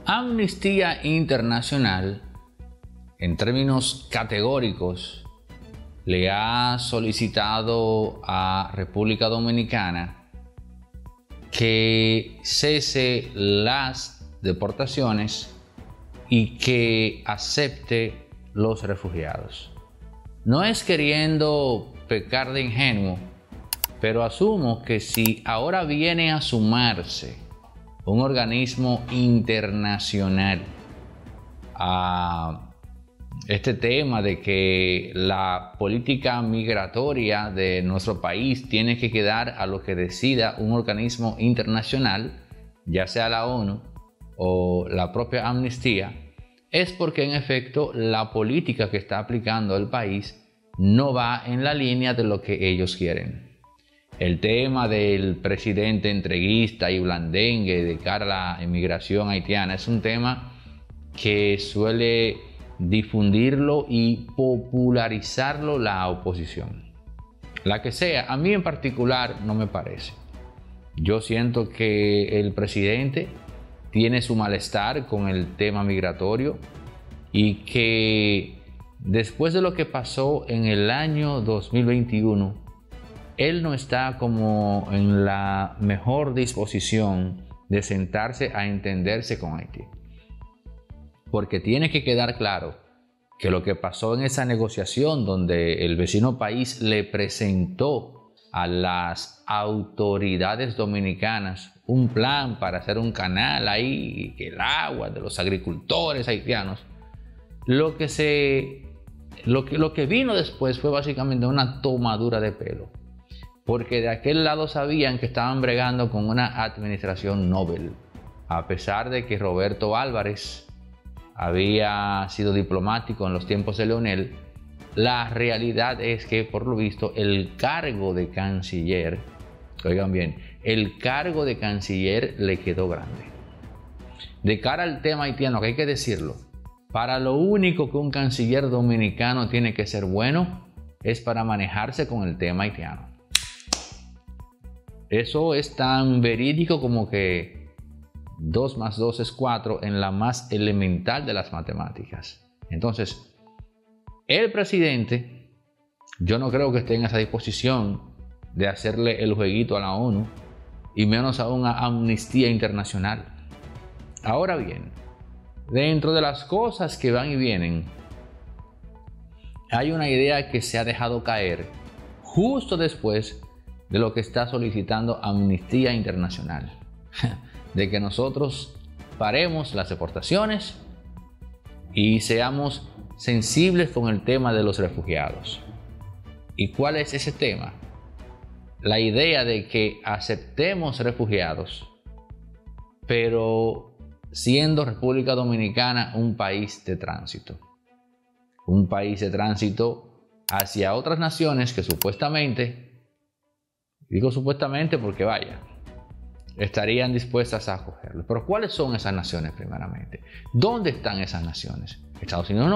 Amnistía Internacional, en términos categóricos, le ha solicitado a República Dominicana que cese las deportaciones y que acepte los refugiados. No es queriendo pecar de ingenuo, pero asumo que si ahora viene a sumarse un organismo internacional a este tema de que la política migratoria de nuestro país tiene que quedar a lo que decida un organismo internacional, ya sea la ONU o la propia Amnistía, es porque en efecto la política que está aplicando el país no va en la línea de lo que ellos quieren. El tema del presidente entreguista y blandengue de cara a la inmigración haitiana es un tema que suele difundirlo y popularizarlo la oposición. La que sea, a mí en particular no me parece. Yo siento que el presidente tiene su malestar con el tema migratorio y que después de lo que pasó en el año 2021, él no está como en la mejor disposición de sentarse a entenderse con Haití. Porque tiene que quedar claro que lo que pasó en esa negociación donde el vecino país le presentó a las autoridades dominicanas un plan para hacer un canal ahí, que el agua de los agricultores haitianos, lo que vino después fue básicamente una tomadura de pelo. Porque de aquel lado sabían que estaban bregando con una administración Nobel, a pesar de que Roberto Álvarez había sido diplomático en los tiempos de Leonel. La realidad es que, por lo visto, el cargo de canciller, oigan bien, el cargo de canciller le quedó grande. De cara al tema haitiano, que hay que decirlo, para lo único que un canciller dominicano tiene que ser bueno es para manejarse con el tema haitiano. Eso es tan verídico como que 2 más 2 es 4 en la más elemental de las matemáticas. Entonces, el presidente, yo no creo que esté en esa disposición de hacerle el jueguito a la ONU y menos aún a Amnistía Internacional. Ahora bien, dentro de las cosas que van y vienen, hay una idea que se ha dejado caer justo después de lo que está solicitando Amnistía Internacional, de que nosotros paremos las deportaciones y seamos sensibles con el tema de los refugiados. ¿Y cuál es ese tema? La idea de que aceptemos refugiados, pero siendo República Dominicana un país de tránsito. Un país de tránsito hacia otras naciones que supuestamente, digo supuestamente porque vaya, estarían dispuestas a acogerlo. Pero ¿cuáles son esas naciones primeramente? ¿Dónde están esas naciones? Estados Unidos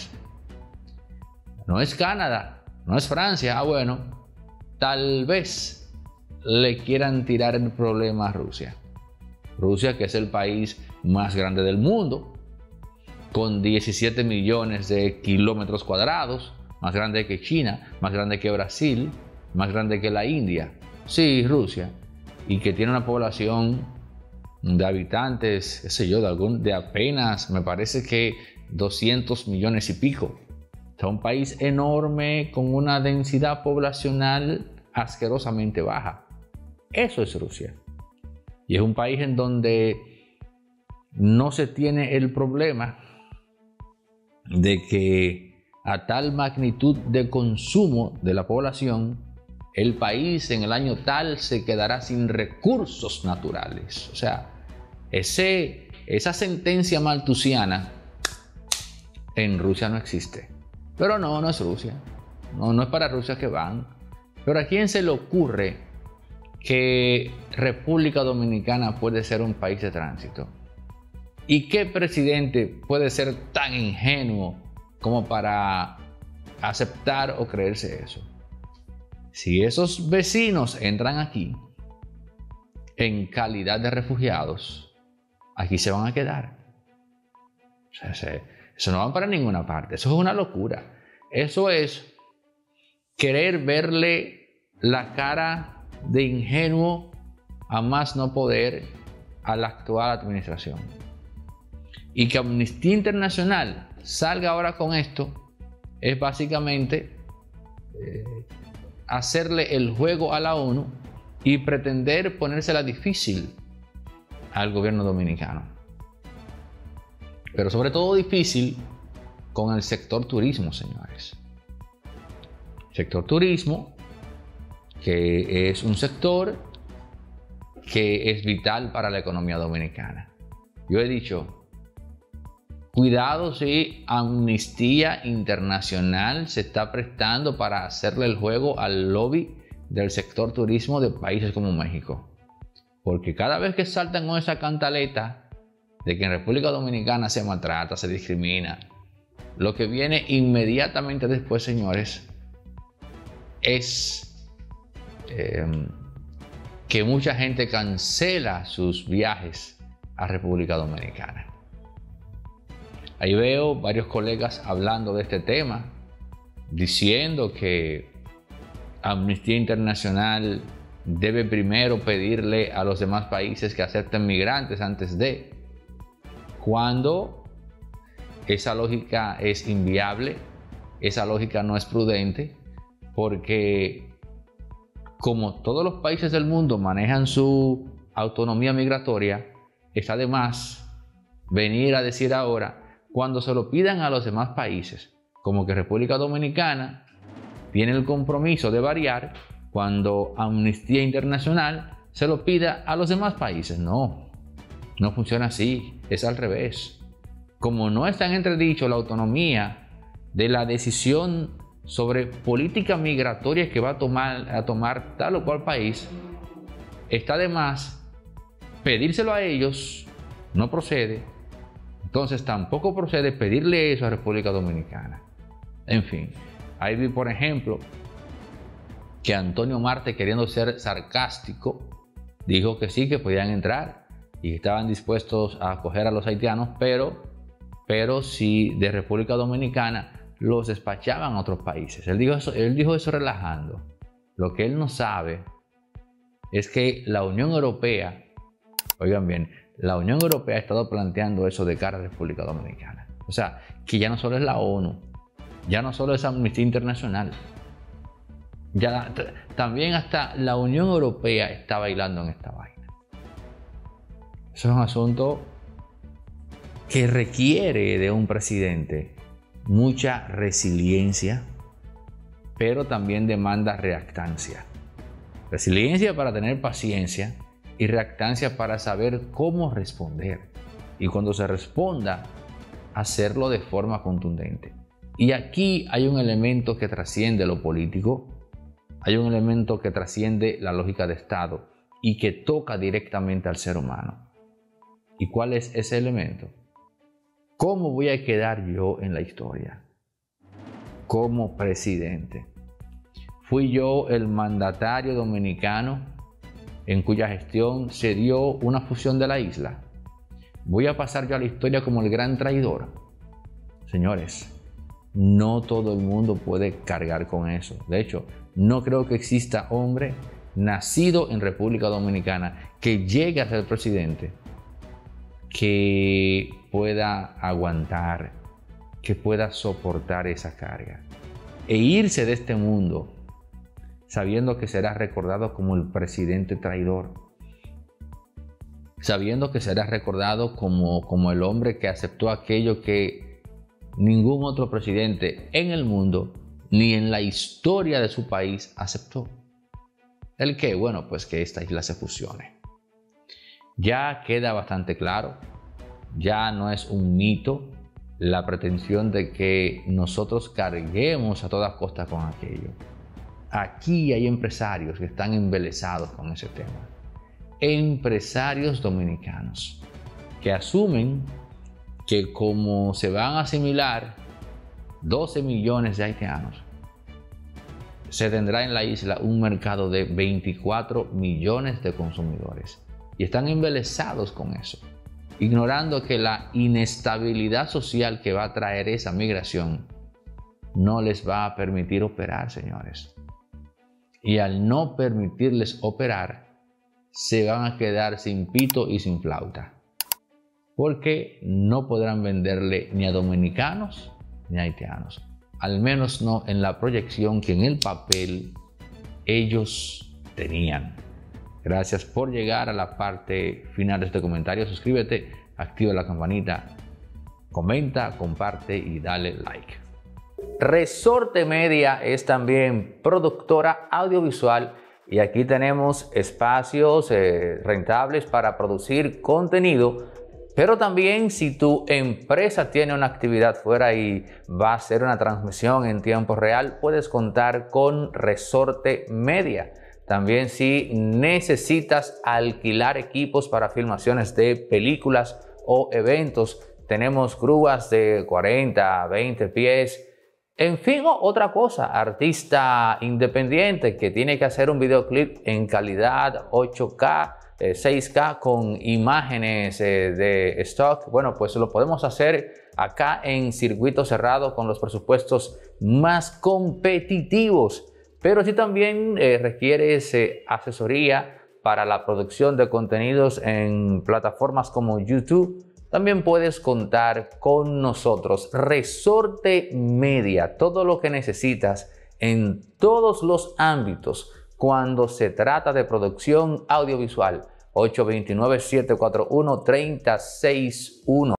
no es Canadá, no es Francia. Bueno, tal vez le quieran tirar el problema a Rusia. Rusia, que es el país más grande del mundo, con 17 millones de kilómetros cuadrados, más grande que China, más grande que Brasil, más grande que la India. Sí, Rusia. Y que tiene una población de habitantes, qué sé yo, de apenas, me parece que 200 millones y pico. O sea, un país enorme con una densidad poblacional asquerosamente baja. Eso es Rusia. Y es un país en donde no se tiene el problema de que a tal magnitud de consumo de la población, el país en el año tal se quedará sin recursos naturales. O sea, esa sentencia malthusiana en Rusia no existe. Pero no es Rusia. No es para Rusia que van. Pero ¿a quién se le ocurre que República Dominicana puede ser un país de tránsito? ¿Y qué presidente puede ser tan ingenuo como para aceptar o creerse eso? Si esos vecinos entran aquí en calidad de refugiados, aquí se van a quedar. Eso no va para ninguna parte. Eso es una locura. Eso es querer verle la cara de ingenuo a más no poder a la actual administración. Y que Amnistía Internacional salga ahora con esto es básicamente hacerle el juego a la ONU y pretender ponérsela difícil al gobierno dominicano. Pero sobre todo difícil con el sector turismo, señores. Sector turismo, que es un sector que es vital para la economía dominicana. Yo he dicho, cuidado si Amnistía Internacional se está prestando para hacerle el juego al lobby del sector turismo de países como México. Porque cada vez que saltan con esa cantaleta de que en República Dominicana se maltrata, se discrimina, lo que viene inmediatamente después, señores, es que mucha gente cancela sus viajes a República Dominicana. Ahí veo varios colegas hablando de este tema, diciendo que Amnistía Internacional debe primero pedirle a los demás países que acepten migrantes antes de, cuando esa lógica es inviable, esa lógica no es prudente, porque como todos los países del mundo manejan su autonomía migratoria, está de más venir a decir ahora, cuando se lo pidan a los demás países, como que República Dominicana tiene el compromiso de variar, cuando Amnistía Internacional se lo pida a los demás países. No funciona así, es al revés. Como no está en entredicho la autonomía de la decisión sobre política migratoria que va a tomar tal o cual país, está de más pedírselo a ellos, no procede. Entonces tampoco procede pedirle eso a República Dominicana. En fin, ahí vi, por ejemplo, que Antonio Marte, queriendo ser sarcástico, dijo que sí, que podían entrar y estaban dispuestos a acoger a los haitianos, pero si de República Dominicana los despachaban a otros países. Él dijo eso relajando. Lo que él no sabe es que la Unión Europea, oigan bien, la Unión Europea ha estado planteando eso de cara a República Dominicana. O sea, que ya no solo es la ONU, ya no solo es Amnistía Internacional, ya también hasta la Unión Europea está bailando en esta vaina. Eso es un asunto que requiere de un presidente mucha resiliencia, pero también demanda reactancia. Resiliencia para tener paciencia y reactancia para saber cómo responder. Y cuando se responda, hacerlo de forma contundente. Y aquí hay un elemento que trasciende lo político, hay un elemento que trasciende la lógica de Estado y que toca directamente al ser humano. ¿Y cuál es ese elemento? ¿Cómo voy a quedar yo en la historia? Como presidente. ¿Fui yo el mandatario dominicano en cuya gestión se dio una fusión de la isla? ¿Voy a pasar yo a la historia como el gran traidor? Señores, no todo el mundo puede cargar con eso. De hecho, no creo que exista hombre nacido en República Dominicana que llegue a ser presidente que pueda aguantar, que pueda soportar esa carga e irse de este mundo sabiendo que será recordado como el presidente traidor, sabiendo que será recordado como el hombre que aceptó aquello que ningún otro presidente en el mundo ni en la historia de su país aceptó. ¿El qué? Bueno, pues que esta isla se fusione. Ya queda bastante claro, ya no es un mito la pretensión de que nosotros carguemos a todas costas con aquello. Aquí hay empresarios que están embelesados con ese tema. Empresarios dominicanos que asumen que como se van a asimilar 12 millones de haitianos, se tendrá en la isla un mercado de 24 millones de consumidores. Y están embelesados con eso. ignorando que la inestabilidad social que va a traer esa migración no les va a permitir operar, señores. Y al no permitirles operar, se van a quedar sin pito y sin flauta, porque no podrán venderle ni a dominicanos ni a haitianos, al menos no en la proyección que en el papel ellos tenían. Gracias por llegar a la parte final de este comentario. Suscríbete, activa la campanita, comenta, comparte y dale like. Resorte Media es también productora audiovisual y aquí tenemos espacios rentables para producir contenido. Pero también si tu empresa tiene una actividad fuera y va a hacer una transmisión en tiempo real, puedes contar con Resorte Media. También si necesitas alquilar equipos para filmaciones de películas o eventos, tenemos grúas de 40, 20 pies. En fin, otra cosa, artista independiente que tiene que hacer un videoclip en calidad 8K, 6K con imágenes de stock, bueno, pues lo podemos hacer acá en circuito cerrado con los presupuestos más competitivos. Pero si también requieres asesoría para la producción de contenidos en plataformas como YouTube, también puedes contar con nosotros. Resorte Media, todo lo que necesitas en todos los ámbitos cuando se trata de producción audiovisual. 829-741-3061.